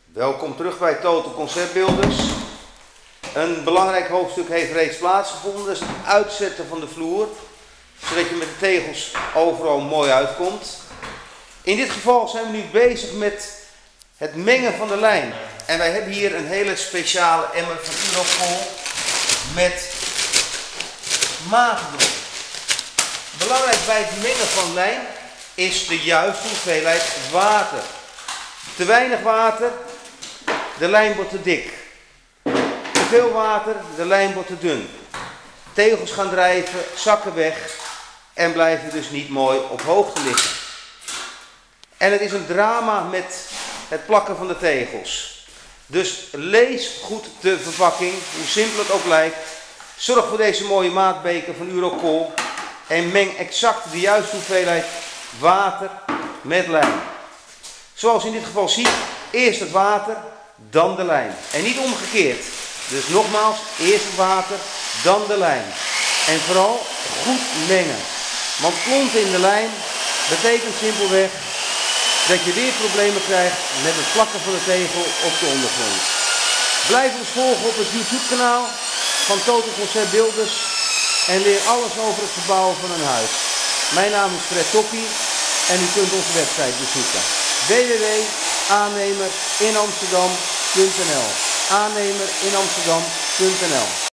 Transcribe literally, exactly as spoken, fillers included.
Welkom terug bij Total Conceptbuilders. Een belangrijk hoofdstuk heeft reeds plaatsgevonden, dat is het uitzetten van de vloer, zodat je met de tegels overal mooi uitkomt. In dit geval zijn we nu bezig met het mengen van de lijm. En wij hebben hier een hele speciale emmer van Urocol met maat erop. Belangrijk bij het mengen van lijm is de juiste hoeveelheid water. Te weinig water, de lijm wordt te dik. Te veel water, de lijm wordt te dun. Tegels gaan drijven, zakken weg en blijven dus niet mooi op hoogte liggen. En het is een drama met het plakken van de tegels. Dus lees goed de verpakking, hoe simpel het ook lijkt. Zorg voor deze mooie maatbeker van Urocol en meng exact de juiste hoeveelheid water met lijm. Zoals je in dit geval ziet, eerst het water, dan de lijm. En niet omgekeerd. Dus nogmaals, eerst het water, dan de lijm. En vooral goed mengen. Want klonten in de lijm betekent simpelweg dat je weer problemen krijgt met het plakken van de tegel op de ondergrond. Blijf ons volgen op het YouTube kanaal van Total Conceptbuilders en leer alles over het verbouwen van een huis. Mijn naam is Fred Toppie en u kunt onze website bezoeken. w w w punt aannemer in amsterdam punt n l aannemer in amsterdam punt n l